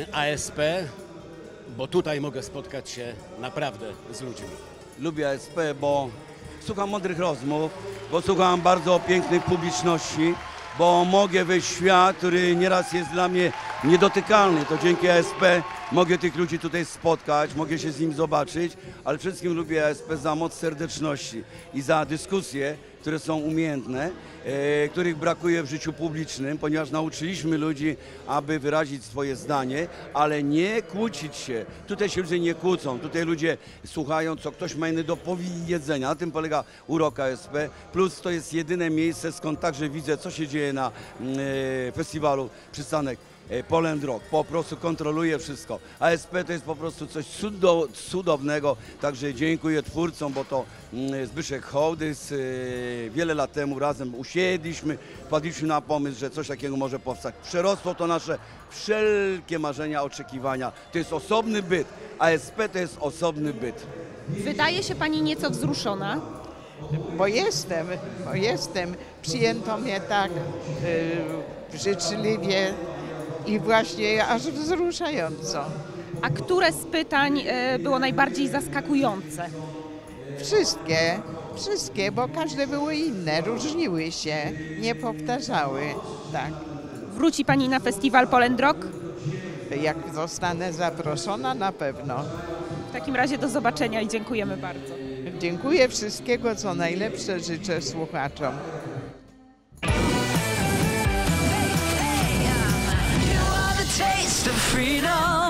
Lubię ASP, bo tutaj mogę spotkać się naprawdę z ludźmi. Lubię ASP, bo słucham mądrych rozmów, bo słucham bardzo pięknej publiczności, bo mogę wejść w świat, który nieraz jest dla mnie niedotykalny. To dzięki ASP mogę tych ludzi tutaj spotkać, mogę się z nim zobaczyć, ale przede wszystkim lubię ASP za moc serdeczności i za dyskusje, które są umiejętne, których brakuje w życiu publicznym, ponieważ nauczyliśmy ludzi, aby wyrazić swoje zdanie, ale nie kłócić się. Tutaj się ludzie nie kłócą, tutaj ludzie słuchają, co ktoś ma inny do powiedzenia. Na tym polega urok ASP, plus to jest jedyne miejsce, skąd także widzę, co się dzieje na festiwalu Przystanek Poland Rock. Po prostu kontroluje wszystko. ASP to jest po prostu coś cudownego, także dziękuję twórcom, bo to Zbyszek Hołdys wiele lat temu razem usiedliśmy, wpadliśmy na pomysł, że coś takiego może powstać. Przerosło to nasze wszelkie marzenia, oczekiwania. To jest osobny byt. ASP to jest osobny byt. Wydaje się pani nieco wzruszona. Bo jestem. Przyjęto mnie tak życzliwie i właśnie aż wzruszająco. A które z pytań było najbardziej zaskakujące? Wszystkie, bo każde były inne, różniły się, nie powtarzały, tak. Wróci pani na festiwal Poland Rock? Jak zostanę zaproszona, na pewno. W takim razie do zobaczenia i dziękujemy bardzo. Dziękuję, wszystkiego co najlepsze życzę słuchaczom. Taste of freedom.